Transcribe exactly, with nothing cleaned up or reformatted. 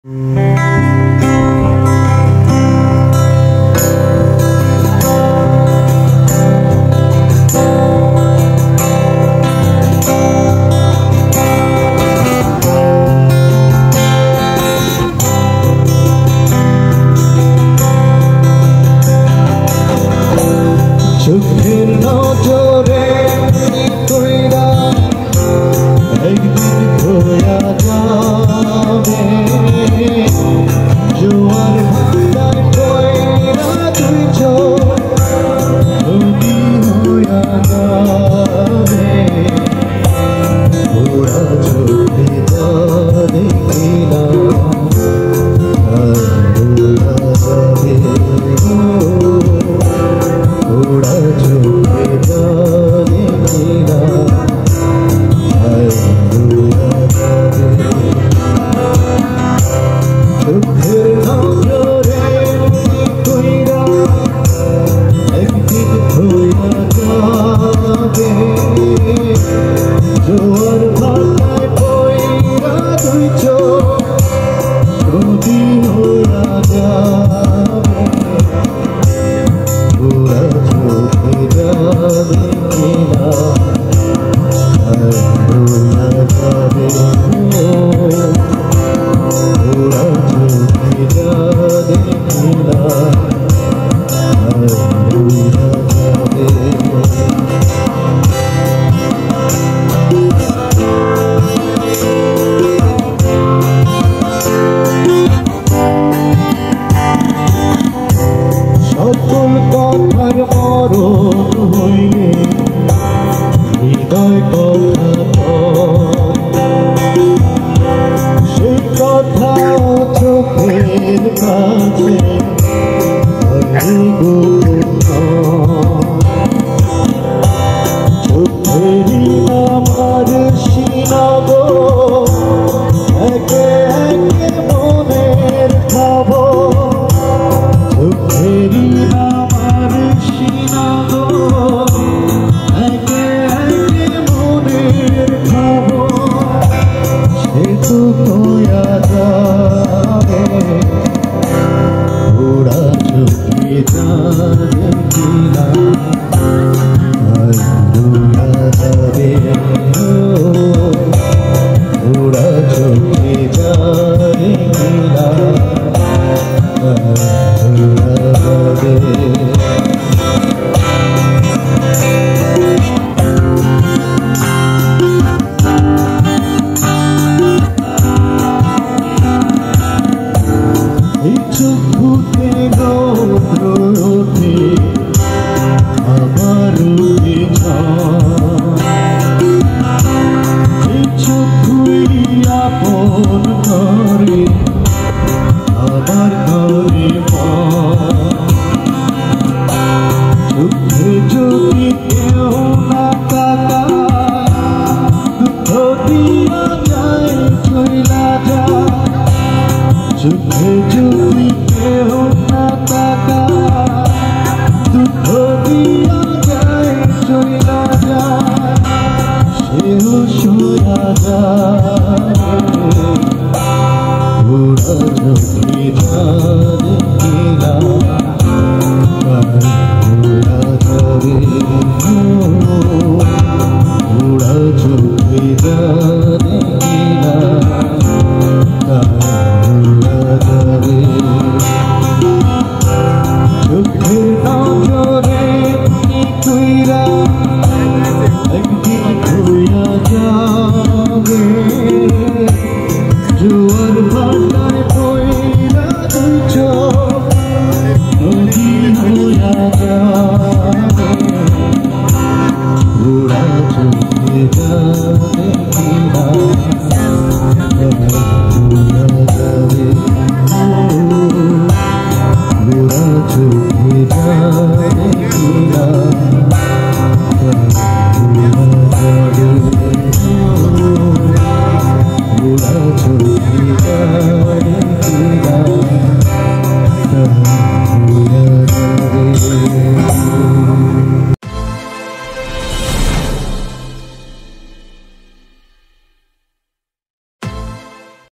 চোখের নজরে কইরা একদিন খোয়া যাবে জোয়ার ভাটায় কইরা তুই ছবি হইয়া যাবে ওরা চোখে দেখি না ওরা চোখে দেখি না চোখের নজরে কইরা একদিন হইয়া যাবে জোয়ার ভাটায় পইরা দুই চোখ নদী হইয়া যাবে ওরা চোখে দেখি না হইয়া যাবে ওরা চোখে দেখি না হইয়া যাবে সকল কথার মরণ হইলে হৃদয় কথা সে কথা চোখের কাছে চোখেরই আমার সিনাব একে একে মনের খাব চোখেরই আমার সিনাব একে একে মনের খাব সে তো কয়া যাবে ওরা চোখে দেখি না হইয়া যাবে ওরা চোখে দেখি না হইয়া যাবে এই চোখে রৌদ্র ওঠে আবার এই চোখই আপন করে আবার করে চোখে যদি কেউ না তাকায় দুঃখ দিয়া যায় চইলা যায় চোখে যদি কেউ না তাকায় দুঃখ দিয়া যায় চইলা যায় সেও সইয়া যায় ওরা চোখে দেখি না ওরা যাবে ওরা চোখে দেখি না চোখের নজরে কইরা একদিন হইয়া যাবে জোয়ার ভাটায়